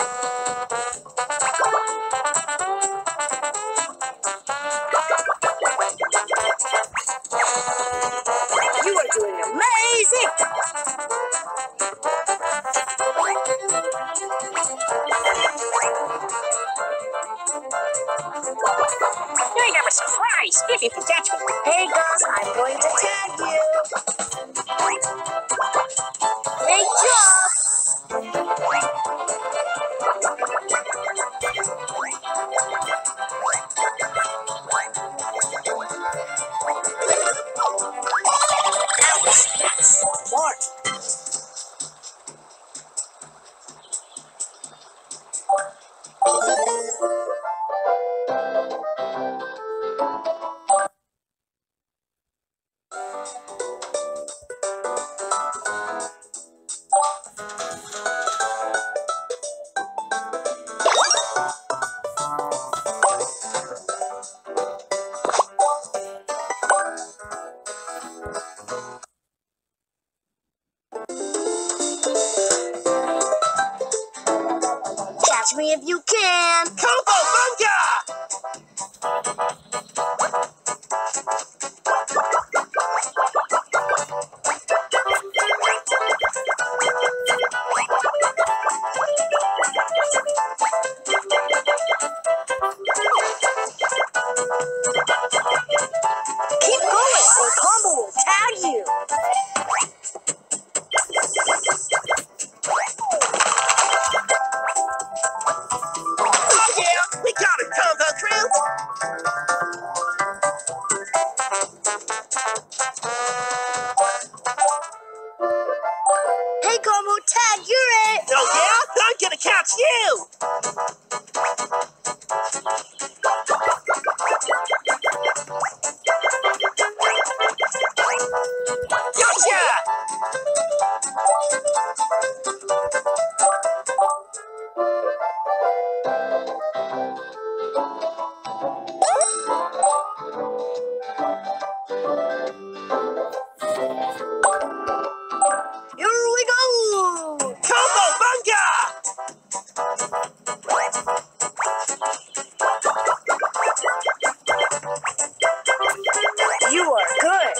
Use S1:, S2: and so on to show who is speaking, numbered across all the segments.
S1: You are doing amazing! I have a surprise if you can catch me. Hey girls, I'm going to tag you. Great job! That's smart. Catch me if you can.
S2: Cowabunga!
S1: Keep going or Combo will tag you.
S2: Oh yeah, we got it, Combo Crew!
S1: Hey Combo, tag, you're it.
S2: Oh yeah, I'm gonna catch you! Gotcha!
S1: Here we go.
S2: Cowabunga!
S1: You are good.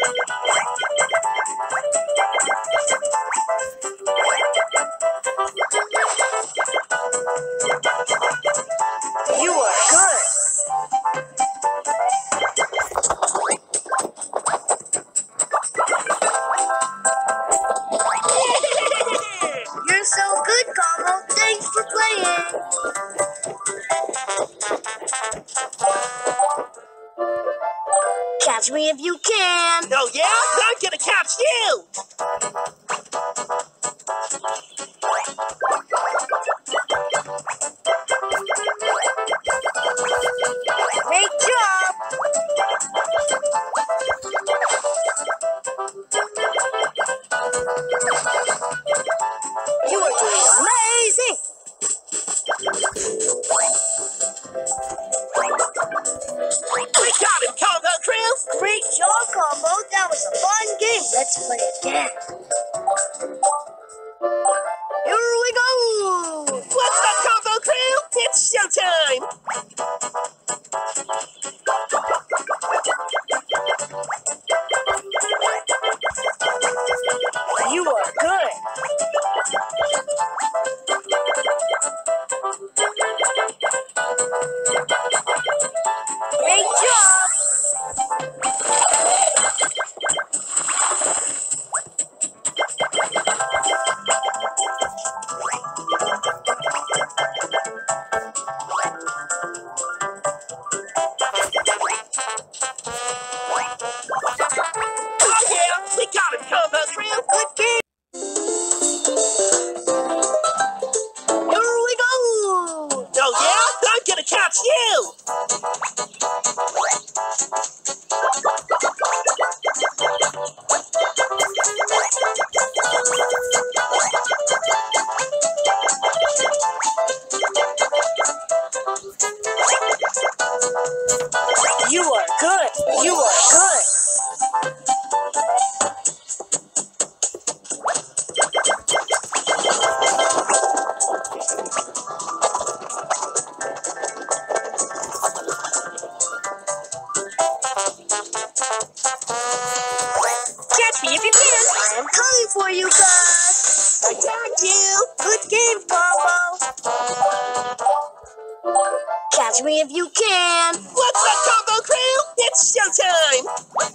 S1: You are good. You're so good, Combo. Thanks for playing. Catch me if you can.
S2: Oh yeah, I'm gonna catch you!
S1: Great job. You are doing amazing.
S2: We got him, Combo Crew!
S1: Great job, Combo. That was a fun game. Let's play again. Here we go.
S2: What's up, Combo Crew? It's showtime!
S1: You are good. Great job. Catch me if you can.
S2: What's up, Combo Crew? It's showtime!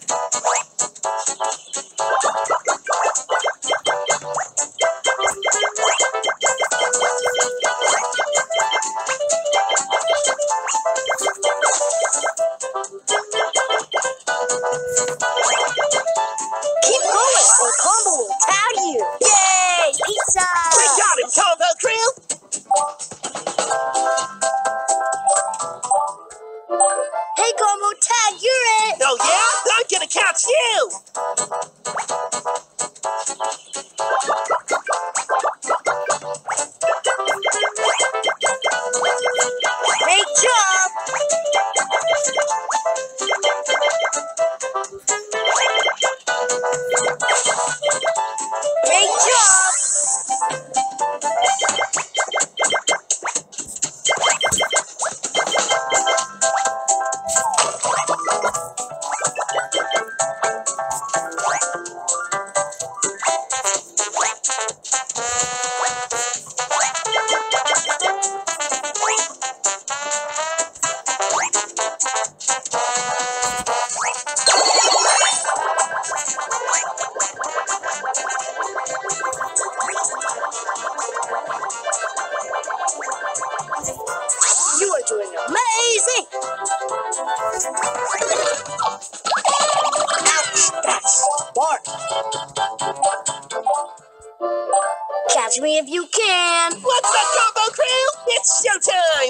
S1: Keep going or Combo will tag you. Yay! Pizza!
S2: We got it, Combo Crew!
S1: Hey, Combo, tag, you're it!
S2: Oh yeah? I'm gonna catch you!
S1: Great job! Great job! You are doing amazing! Ouch, that's smart. Catch me if you can.
S2: What's up, Combo Crew? It's showtime!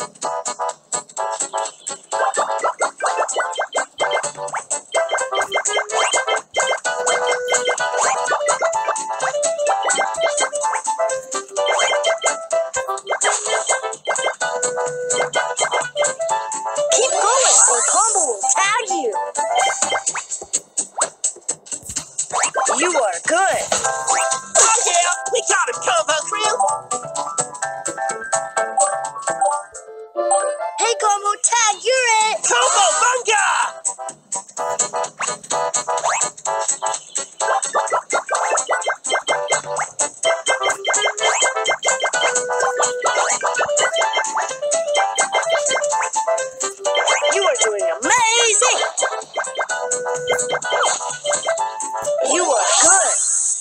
S1: Keep going or Combo will tag you. You are good.
S2: Oh yeah! We got him, Combo Crew!
S1: Hey, Combo, tag, you're it.
S2: Combo Bunga!
S1: You are doing amazing. You are good.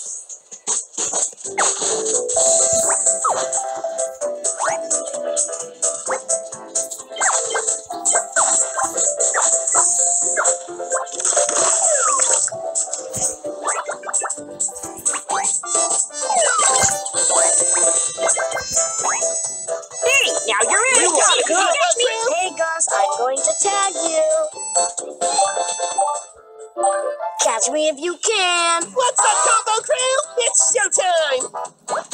S1: Hey, now you're in.
S2: You are good.
S1: Catch me. Hey, Gus, I'm going to tag you. Catch me if you can.
S2: What's up, Combo Crew? It's showtime!